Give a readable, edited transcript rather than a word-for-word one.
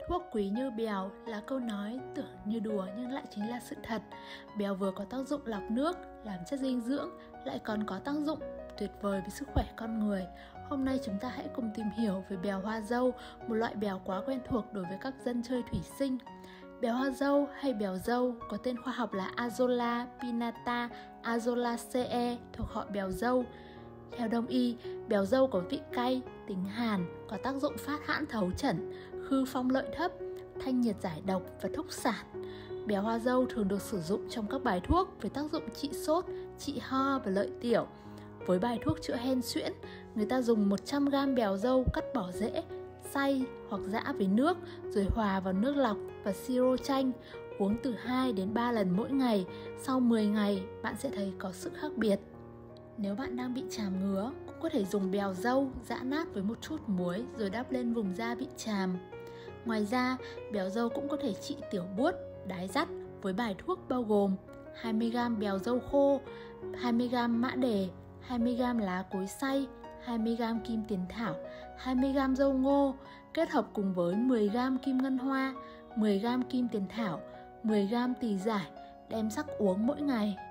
Thuốc quý như bèo là câu nói tưởng như đùa nhưng lại chính là sự thật. Bèo vừa có tác dụng lọc nước, làm chất dinh dưỡng, lại còn có tác dụng tuyệt vời với sức khỏe con người. Hôm nay chúng ta hãy cùng tìm hiểu về bèo hoa dâu, một loại bèo quá quen thuộc đối với các dân chơi thủy sinh. Bèo hoa dâu hay bèo dâu có tên khoa học là Azolla pinnata azolaceae, thuộc họ bèo dâu. Theo Đông y, bèo dâu có vị cay, tính hàn, có tác dụng phát hãn thấu chẩn, khư phong lợi thấp, thanh nhiệt giải độc và thúc sản. Bèo hoa dâu thường được sử dụng trong các bài thuốc với tác dụng trị sốt, trị ho và lợi tiểu. Với bài thuốc chữa hen suyễn, người ta dùng 100g bèo dâu cắt bỏ rễ, xay hoặc giã với nước rồi hòa vào nước lọc và siro chanh, uống từ 2 đến 3 lần mỗi ngày. Sau 10 ngày, bạn sẽ thấy có sự khác biệt. Nếu bạn đang bị chàm ngứa, cũng có thể dùng bèo dâu giã nát với một chút muối rồi đắp lên vùng da bị chàm. Ngoài ra, bèo dâu cũng có thể trị tiểu buốt, đái dắt với bài thuốc bao gồm 20g bèo dâu khô, 20g mã đề, 20g lá cối xay, 20g kim tiền thảo, 20g dâu ngô, kết hợp cùng với 10g kim ngân hoa, 10g kim tiền thảo, 10g tỳ giải, đem sắc uống mỗi ngày.